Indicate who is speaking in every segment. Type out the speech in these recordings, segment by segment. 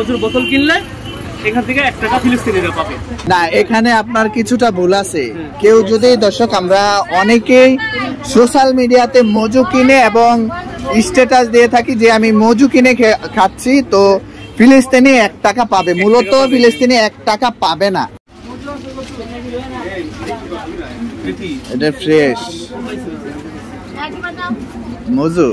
Speaker 1: মজুর বোতল কিনলে এখান থেকে 1 টাকা ফিলিস্তিনিরা পাবে
Speaker 2: না। এখানে আপনার কিছুটা ভুল আছে। কেউ যদি দর্শক, আমরা অনেকেই সোশ্যাল মিডিয়াতে মজু কিনে এবং স্ট্যাটাস দিয়ে থাকি যে আমি মজু কিনে খাচ্ছি, তো ফিলিস্তিনি 1 টাকা পাবে। মূলত ফিলিস্তিনি 1 টাকা পাবে না। এটা ফ্রেশ মজু।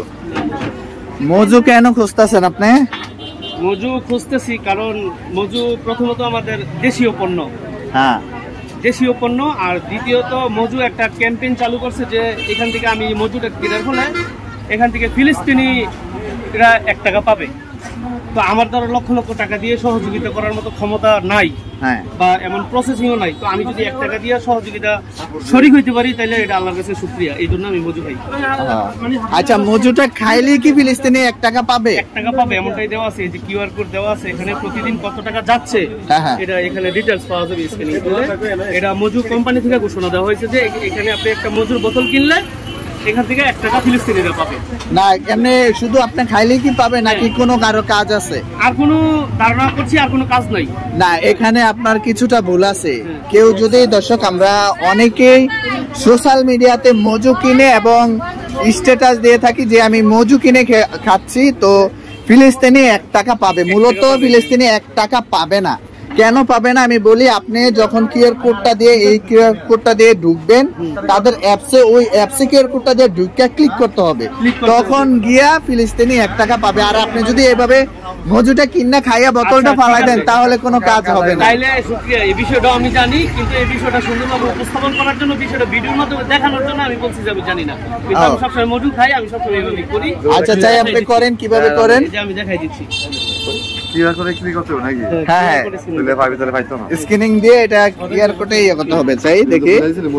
Speaker 2: মজু কেন খুঁজতেছেন আপনি?
Speaker 1: মজু খুঁজতেছি কারণ মজু প্রথমত আমাদের দেশীয় পণ্য,
Speaker 2: হ্যাঁ
Speaker 1: দেশীয় পণ্য। আর দ্বিতীয়ত মজু একটা ক্যাম্পেইন চালু করছে যে এখান থেকে আমি মজুটা কেনার ফলে এখান থেকে ফিলিস্তিনিরা 1 টাকা পাবে। তো আমার দ্বারা লক্ষ লক্ষ টাকা দিয়ে সহযোগিতা করার মতো ক্ষমতা নাই, বা এমন প্রসেসিংও নাই। তো আমি যদি 1 টাকা দিয়ে সহযোগিতা শরীক হইতে পারি তাহলে এটা আল্লাহর কাছে শুকরিয়া। এই জন্য আমি মজু খাই।
Speaker 2: আচ্ছা, মজুটা খাইলে কি ফিলিস্তিনি 1 টাকা পাবে?
Speaker 1: 1 টাকা পাবে এমনটাই দেওয়া আছে, এই যে কিউআর কোড দেওয়া আছে, এখানে প্রতিদিন কত টাকা যাচ্ছে এটা এখানে ডিটেইলস পাওয়া যাবে স্ক্যানিং করলে। এটা মজু কোম্পানি থেকে ঘোষণা দেওয়া হয়েছে যে এখানে আপনি একটা মজুর বোতল কিনলে এখান থেকে 1 টাকা ফিলিস্তিনিরা পাবে।
Speaker 2: না, এমনি শুধু আপনি খাইলেই কি পাবে নাকি কোনো কারো কাজ আছে?
Speaker 1: আর কোনো ধারণা করছি আর কোনো কাজ নাই।
Speaker 2: না, এখানে আপনার কিছুটা ভুল আছে। কেউ যদি দর্শক, আমরা অনেকেই সোশ্যাল মিডিয়াতে মজু কিনে এবং স্ট্যাটাস দিয়ে থাকি যে আমি মজু কিনে খাচ্ছি, তো ফিলিস্তিনি 1 টাকা পাবে। মূলত ফিলিস্তিনি 1 টাকা পাবে না। কেন পাবে না আমি বলি। আপনি যখন কিউআর কোডটা দিয়ে, এই কিউআর কোডটা দিয়ে ঢুকবেন তাদের অ্যাপসে, ওই অ্যাপসে কিউআর কোডটা দিয়ে ঢুকে ক্লিক করতে হবে, তখন গিয়া ফিলিস্তিনি 1 টাকা পাবে। আর আপনি যদি এভাবে মজুটা কিনা খাইয়া বোতলটা ফালাই দেন তাহলে কোনো কাজ হবে না।
Speaker 1: তাইলে শুকরিয়া, এই বিষয়টা আমি জানি, কিন্তু এই বিষয়টা সুন্দরভাবে উপস্থাপন করার জন্য, বিষয়টা ভিডিওর মাধ্যমে দেখানোর জন্য আমি বলছি যে আমি জানি না। কিন্তু আমি সবসময় মজু খাই, আমি সবসময় এইভাবে করি।
Speaker 2: আচ্ছা, চাই আপনি করেন, কিভাবে করেন
Speaker 1: আমি দেখাই দিচ্ছি।
Speaker 3: কিউআর কোডে ক্লিক করতে হবে নাকি?
Speaker 2: হ্যাঁ,
Speaker 3: তাহলে পাইতো না।
Speaker 2: স্ক্যানিং দিয়ে এটা কিউআর কোডে করতে হবে। চাই দেখি,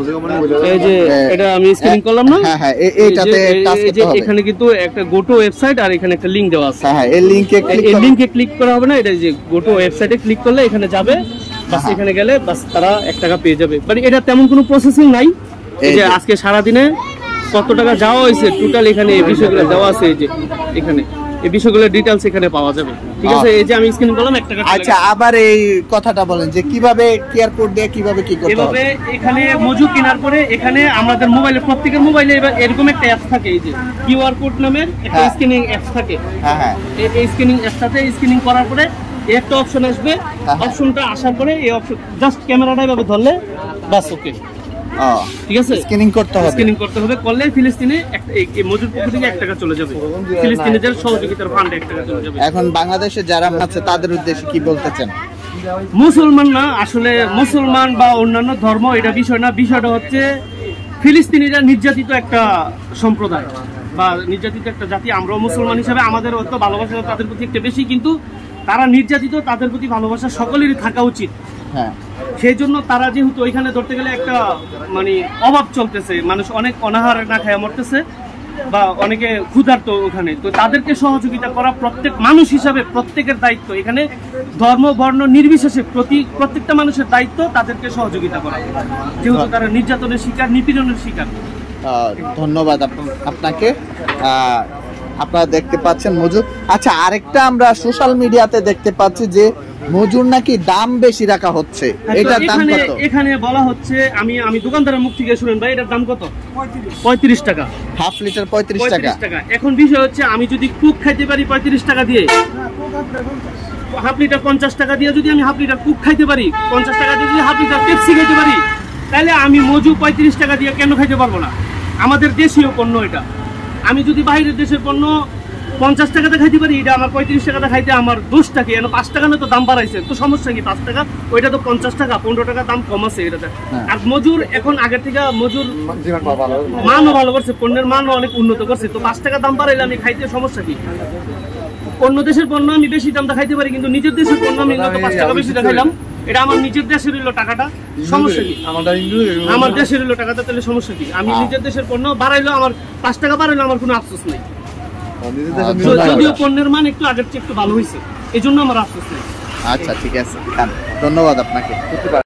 Speaker 1: এই যে এটা আমি স্ক্যানিং করলাম না?
Speaker 2: হ্যাঁ হ্যাঁ, এইটাতে টাচ করতে হবে।
Speaker 1: এখানে কিন্তু একটা গোটো ওয়েবসাইট আর এখানে একটা লিংক দেওয়া আছে।
Speaker 2: হ্যাঁ, এই লিংকে
Speaker 1: ক্লিক করা হবে না। এটা যে গোটো ওয়েবসাইটে ক্লিক করলে এখানে যাবে, বাস এখানে গেলে বাস তারা 1 টাকা পেয়ে যাবে। মানে এটা তেমন কোনো প্রসেসিং নাই। এই যে আজকে সারা দিনে কত টাকা যাওয়া হয়েছে টোটাল এখানে এই বিষয়গুলো দেওয়া আছে। এই যে এখানে এই বিষয়গুলোর ডিটেইলস এখানে পাওয়া যাবে। ঠিক আছে, এই যে আমি স্ক্যান করলাম 1 টাকা।
Speaker 2: আচ্ছা, আবার এই কথাটা বলেন যে কিভাবে কিউআর কোড দিয়ে কিভাবে কি করতে হবে।
Speaker 1: এখানে মজু কেনার পরে এখানে আমাদের মোবাইলে, প্রত্যেকের মোবাইলে এরকম একটা অ্যাপ থাকে, এই যে কিউআর কোড নামের একটা স্ক্যানিং অ্যাপ থাকে। হ্যাঁ হ্যাঁ, এই স্ক্যানিং অ্যাপটাতে স্ক্যানিং করার পরে একটা অপশন আসবে। অপশনটা আসার পরে এই অপশন জাস্ট ক্যামেরাটা এভাবে ধরলে বাস ওকে। ঠিক আছে,
Speaker 2: স্ক্যানিং করতে
Speaker 1: হবে। করলে ফিলিস্তিনে এই মজুর পক্ষ থেকে 1 টাকা চলে যাবে, ফিলিস্তিনিদের সহযোগিতার ফান্ডে 1 টাকা চলে যাবে।
Speaker 2: এখন বাংলাদেশে যারা আছে তাদের উদ্দেশ্যে কি বলতে চান?
Speaker 1: মুসলমান না, আসলে মুসলমান বা অন্যান্য ধর্ম এটা বিষয় না। বিষয়টা হচ্ছে ফিলিস্তিনিরা নির্যাতিত একটা সম্প্রদায় বা নির্যাতিত একটা জাতি। আমরাও মুসলমান হিসেবে আমাদের হয়তো ভালোবাসা তাদের প্রতি একটু বেশি, কিন্তু তারা নির্যাতিত, তাদের প্রতি ভালোবাসা সকলেরই থাকা উচিত। হ্যাঁ, সেই জন্য তারা যেহেতু ওইখানে ধরতে গেলে একটা মানে অভাব চলতেছে, মানুষ অনেক অনাহারে না খায় মরতেছে, বা অনেকে ক্ষুধার্ত ওখানে, তো তাদেরকে সহযোগিতা করা প্রত্যেক মানুষ হিসাবে প্রত্যেকের দায়িত্ব। এখানে ধর্ম বর্ণ নির্বিশেষে প্রত্যেকটা মানুষের দায়িত্ব তাদেরকে সহযোগিতা করা, যেহেতু তারা নির্যাতনের শিকার, নিপীড়নের শিকার।
Speaker 2: ধন্যবাদ আপনাকে। আপনারা দেখতে পাচ্ছেন মজুর। আচ্ছা, আরেকটা আমরা সোশ্যাল মিডিয়াতে দেখতে পাচ্ছি যে মজুর নাকি দাম বেশি রাখা হচ্ছে। এটার দাম কত?
Speaker 1: এখানে বলা হচ্ছে, আমি দোকানদারের মুখ থেকে শুনেন ভাই, এটার দাম কত? 35 টাকা।
Speaker 2: হাফ লিটার 35 টাকা।
Speaker 1: এখন বিষয় হচ্ছে, আমি যদি কুক খাইতে পারি 35 টাকা দিয়ে, হাফ লিটার 50 টাকা দিয়ে যদি আমি হাফ লিটার কুক খাইতে পারি, 50 টাকা দিয়ে যদি হাফ লিটার পেপসি খাইতে পারি, তাহলে আমি মজু 35 টাকা দিয়ে কেন খাইতে পারবো না? আমাদের দেশীয় পণ্য এটা। আমি যদি বাইরের দেশের পণ্য 50 টাকাতে খাইতে পারি, এটা আমার 35 টাকাতে খাইতে আমার দোষটা কি? 5 টাকা না তো দাম বাড়াইছে, তো সমস্যা কি? 5 টাকা, ওইটা তো 50 টাকা, 15 টাকা দাম কম আছে এটাতে। আর মজুর এখন আগের থেকে মজুর মানও ভালো করছে, পণ্যের মানও অনেক উন্নত করছে। তো 5 টাকা দাম বাড়াইলে আমি খাইতে সমস্যা কি? অন্য দেশের পণ্য আমি বেশি দামটা খাইতে পারি, কিন্তু নিজের দেশের পণ্য আমি 5 টাকা বেশি খাইলাম, এটা আমার নিজের দেশের হইলো টাকাটা, সমস্যা কি? আমার দেশের হইলো টাকাটা, তাহলে সমস্যা কি? আমি নিজের দেশের পণ্য বাড়াইলো, আমার 5 টাকা বাড়াইলো, আমার কোনো আফসোস নেই। যদিও পণ্যের মান একটু আগের চেয়ে একটু ভালো হয়েছে, এই জন্য আমার আফসোস নেই।
Speaker 2: আচ্ছা, ঠিক আছে, ধন্যবাদ আপনাকে।